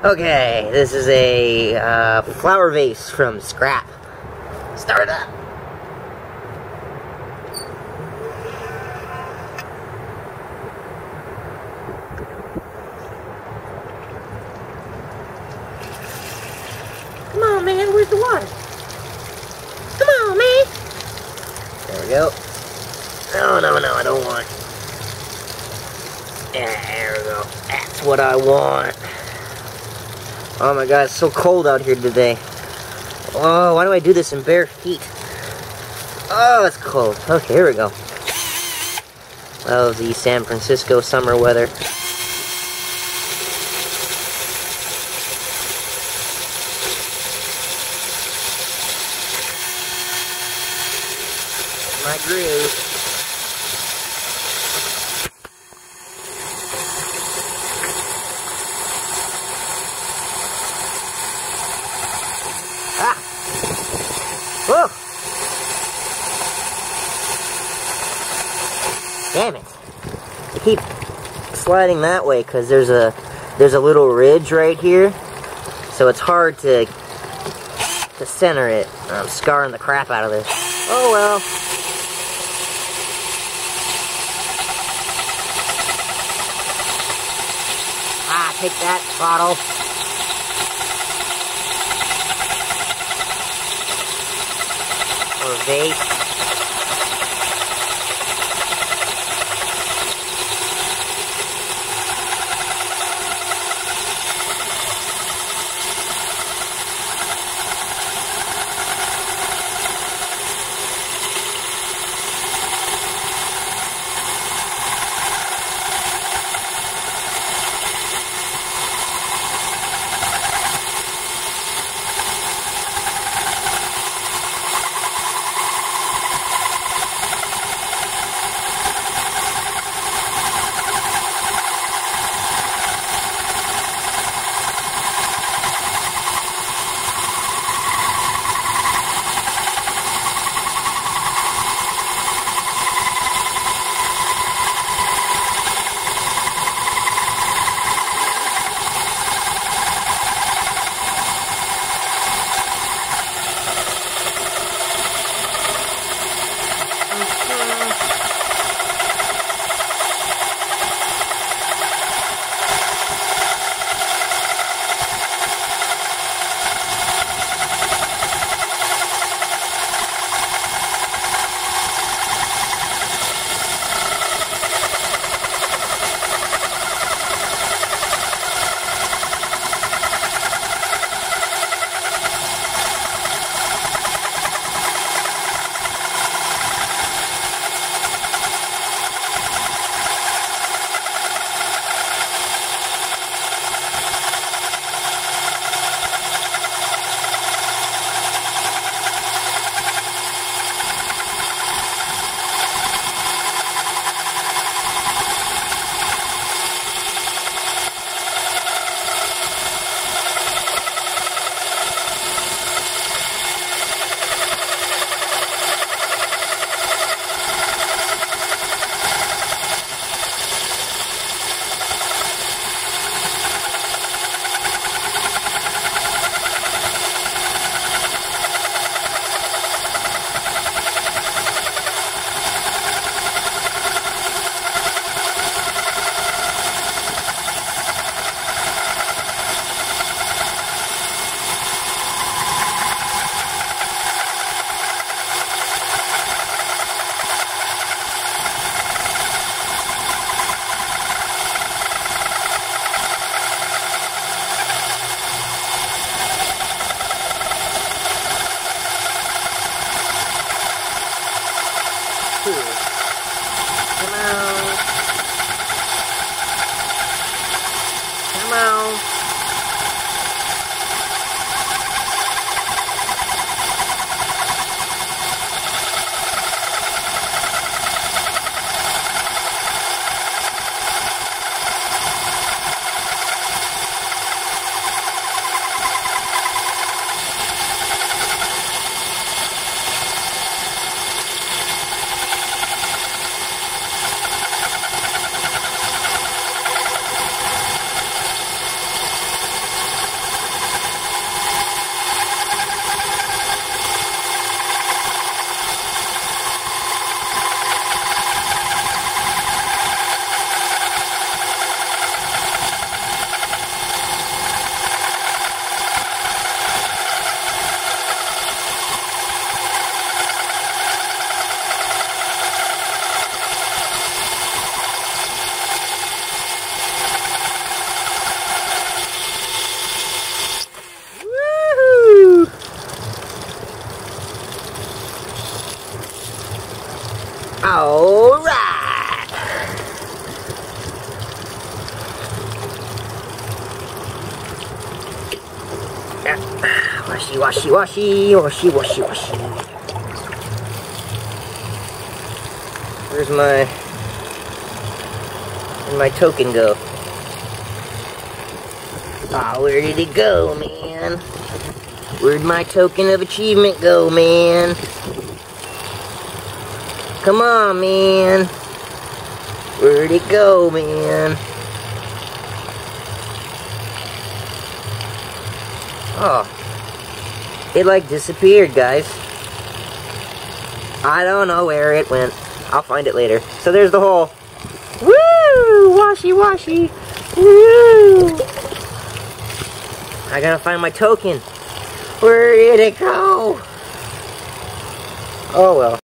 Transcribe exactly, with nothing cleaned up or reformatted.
Okay, this is a uh, flower vase from S C R A P. Start it up. Come on, man, where's the water? Come on, man. There we go. No, no, no, I don't want. Yeah, there we go. That's what I want. Oh my god, it's so cold out here today. Oh, why do I do this in bare feet? Oh, it's cold. Okay, here we go. Oh, the San Francisco summer weather. My groove. Ah! Whoa! Damn it! I keep sliding that way because there's a there's a little ridge right here, so it's hard to to center it. I'm scarring the crap out of this. Oh well. Ah, take that, bottle. Or vase. Washy, washy, washy, washy, washy, washy. Where's my... Where'd my token go? Oh, where did it go, man? Where'd my token of achievement go, man? Come on, man. Where'd it go, man? Oh. It like disappeared, guys. I don't know where it went. I'll find it later. So there's the hole. Woo! Washy washy. Woo! I gotta find my token. Where did it go? Oh well.